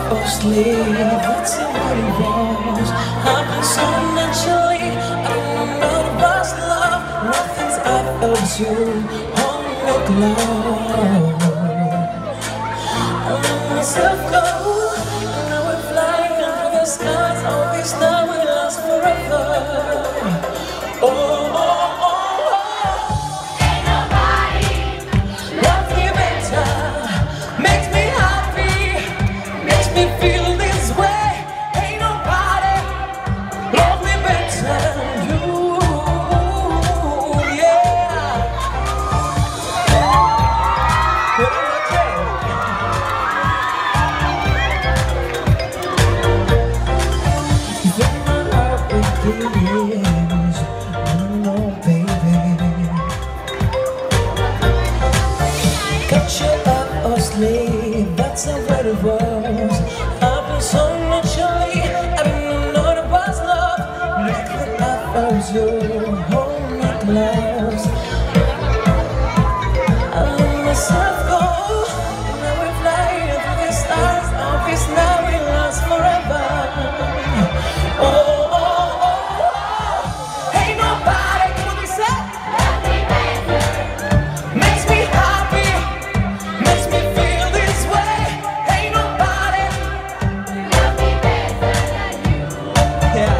or sleep, that's what it was. Happened so naturally, I don't know about love. Nothing's out of you, hold me close. I let myself go, and now we're flying under the skies. All this time will last forever. Oh, oh, oh, oh. Ain't nobody Love me better, makes me happy, makes me feel this way. Ain't nobody love me better than you, yeah. Buenas noches. Fill my heart with feelings, no baby. Got you up or sleep, that's not what it was. Happened so naturally, I didn't know it was love. Nothing offers you, hold me close. I let myself go, and now we're flying through the stars. All this now will last forever. Oh, oh, oh, oh. Ain't nobody gonna be sad. love me better, Makes me happy, makes me feel this way. Ain't nobody, love me better than you. yeah.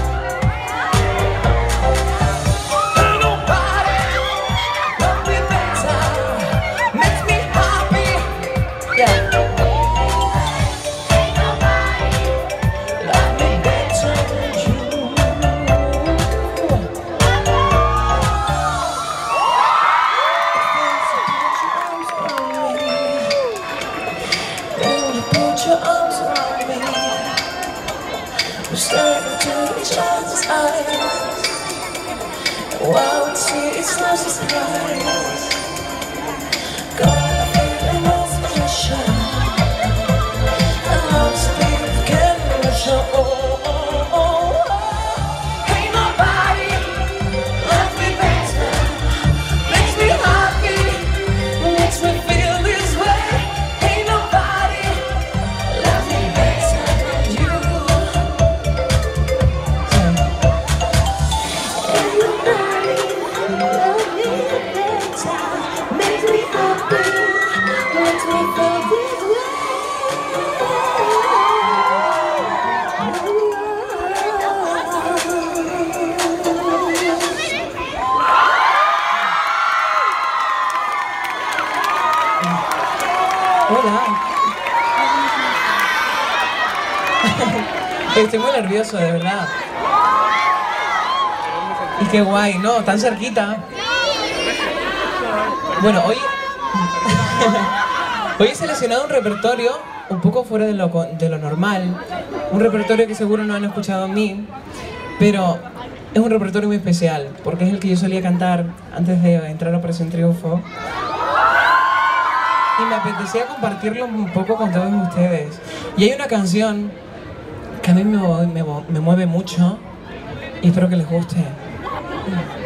Ain't nobody love me better, makes me happy, yeah. Ain't nobody Love me better than you. When you put your arms around me, we stare into each other's eyes. While we see each other's eyes, gonna feel the most pressure. And I'm still getting pressure. Oh, oh, oh, oh. Ain't nobody love me better, makes me happy, makes me feel this way. Ain't nobody love me better than you. Ain't nobody love me better, makes me happy, makes me feel this way. Hola. Estoy muy nervioso, de verdad. Y qué guay, ¿no? Tan cerquita. Bueno, hoy he seleccionado un repertorio un poco fuera de lo normal. Un repertorio que seguro no han escuchado en mí, pero es un repertorio muy especial, porque es el que yo solía cantar antes de entrar a Operación Triunfo. Y me apetecía compartirlo un poco con todos ustedes. Y hay una canción que a mí me mueve mucho y espero que les guste.